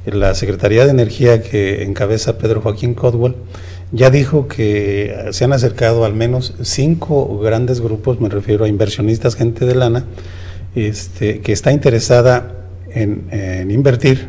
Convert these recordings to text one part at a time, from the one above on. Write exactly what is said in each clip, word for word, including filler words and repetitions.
la Secretaría de Energía que encabeza Pedro Joaquín Codwell ya dijo que se han acercado al menos cinco grandes grupos, me refiero a inversionistas, gente de lana, este, que está interesada en, en invertir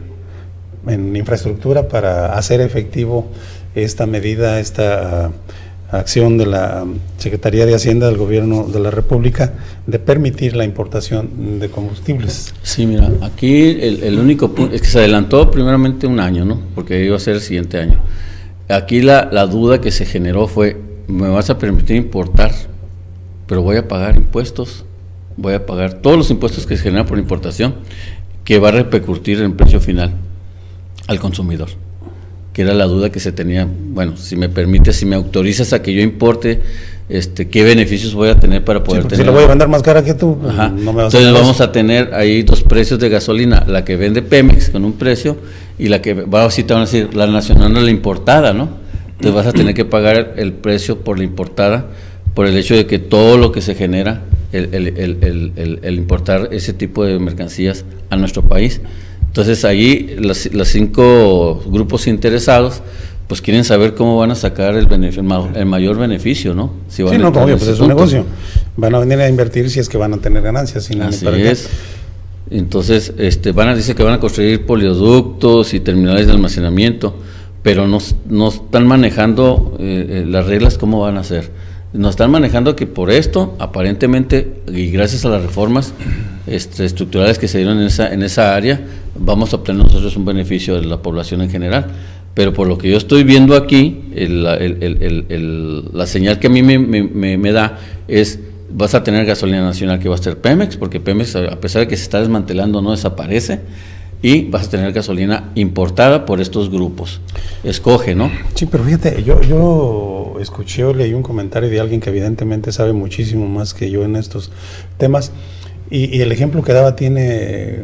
en infraestructura para hacer efectivo esta medida, esta acción de la Secretaría de Hacienda del Gobierno de la República de permitir la importación de combustibles. Sí, mira, aquí el, el único punto es que se adelantó primeramente un año, ¿no? Porque iba a ser el siguiente año. Aquí la, la duda que se generó fue, me vas a permitir importar, pero voy a pagar impuestos, voy a pagar todos los impuestos que se generan por importación, que va a repercutir en el precio final al consumidor, que era la duda que se tenía. Bueno, si me permites, si me autorizas a que yo importe, este, ¿qué beneficios voy a tener para poder sí, tener? Si lo voy a vender más cara que tú, Ajá. no me vas Entonces a vamos a tener ahí dos precios de gasolina, la que vende Pemex con un precio y la que va a citar, van a decir, la nacional o la importada, ¿no? Entonces vas a tener que pagar el precio por la importada, por el hecho de que todo lo que se genera, el, el, el, el, el, el importar ese tipo de mercancías a nuestro país. Entonces ahí los, los cinco grupos interesados pues quieren saber cómo van a sacar el, el mayor beneficio, ¿no? Si van sí, no, obvio, pues es un punto. negocio. Van a venir a invertir si es que van a tener ganancias. Si no, Así para es. Entonces, este, van a decir que van a construir polioductos y terminales de almacenamiento, pero no, no están manejando eh, las reglas, cómo van a hacer. Nos están manejando que por esto, aparentemente, y gracias a las reformas este, estructurales que se dieron en esa, en esa área, vamos a obtener nosotros un beneficio de la población en general. Pero por lo que yo estoy viendo aquí, el, el, el, el, el, la señal que a mí me, me, me da es, vas a tener gasolina nacional que va a ser Pemex, porque Pemex, a pesar de que se está desmantelando, no desaparece, y vas a tener gasolina importada por estos grupos. Escoge, ¿no? Sí, pero fíjate, yo, yo escuché o leí un comentario de alguien que evidentemente sabe muchísimo más que yo en estos temas, y, y el ejemplo que daba tiene,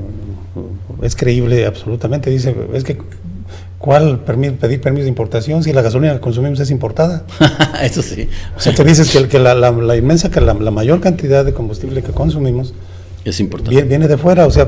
es creíble absolutamente. Dice, es que ¿cuál permi pedir permiso de importación si la gasolina que consumimos es importada? Eso sí. O sea, tú dices que, que la, la, la inmensa, que la, la mayor cantidad de combustible que consumimos es importante. Viene, viene de fuera, o sea,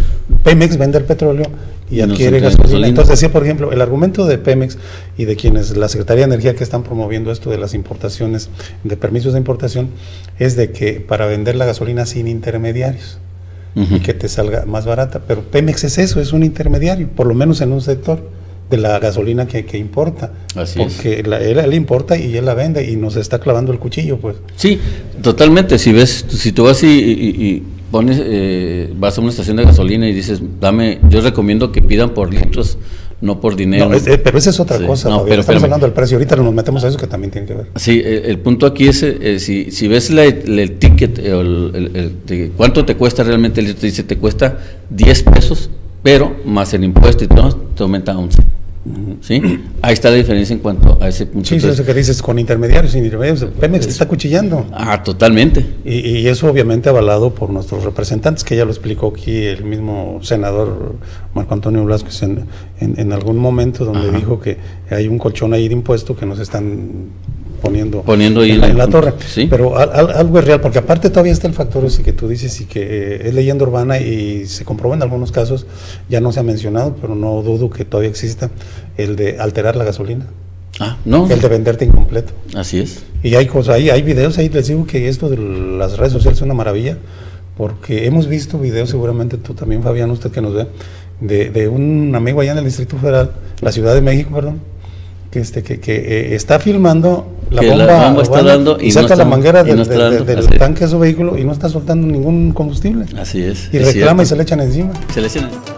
Pemex vende el petróleo y, y adquiere gasolina. gasolina. Entonces, decía, por ejemplo, el argumento de Pemex y de quienes, la Secretaría de Energía que están promoviendo esto de las importaciones, de permisos de importación, es de que para vender la gasolina sin intermediarios, uh-huh, y que te salga más barata. Pero Pemex es eso, es un intermediario, por lo menos en un sector de la gasolina que, que importa. Así porque es. La, él, él importa y él la vende y nos está clavando el cuchillo, pues. Sí, totalmente. Si ves, si tú vas y, y, y pones, eh, vas a una estación de gasolina y dices, dame, yo recomiendo que pidan por litros, no por dinero. No, es, eh, pero esa es otra sí, cosa, no, pero, estamos hablando del precio, ahorita nos metemos a eso que también tiene que ver. Sí, el, el punto aquí es, eh, si, si ves la, el, el ticket, eh, el, el, el, el, cuánto te cuesta realmente el litro, te dice, te cuesta diez pesos, pero más el impuesto y todo, te aumenta a once. ¿Sí? Ahí está la diferencia en cuanto a ese punto. Sí, eso que dices, con intermediarios, sin intermediarios, Pemex te está cuchillando. Ah, totalmente. Y, y eso obviamente avalado por nuestros representantes, que ya lo explicó aquí el mismo senador Marco Antonio Blasquez en, en, en algún momento, donde Ajá. dijo que hay un colchón ahí de impuesto que nos están poniendo, poniendo ahí en, la, en la torre. ¿Sí? Pero al, al, algo es real, porque aparte todavía está el factor ese que tú dices y que eh, es leyenda urbana y se comprueba en algunos casos, ya no se ha mencionado, pero no dudo que todavía exista, el de alterar la gasolina. Ah, no. El de venderte incompleto. Así es. Y hay cosas, hay, hay videos ahí, les digo que esto de las redes sociales es una maravilla, porque hemos visto videos, seguramente tú también, Fabián, usted que nos ve, de, de un amigo allá en el Distrito Federal, la Ciudad de México, perdón, que este que, que eh, está filmando la que bomba, la bomba está dando y, y saca no está, la manguera del, no de, dando, de, del tanque de su vehículo y no está soltando ningún combustible. Así es. Y es reclama cierto. Y se le echan encima. Se le echan encima.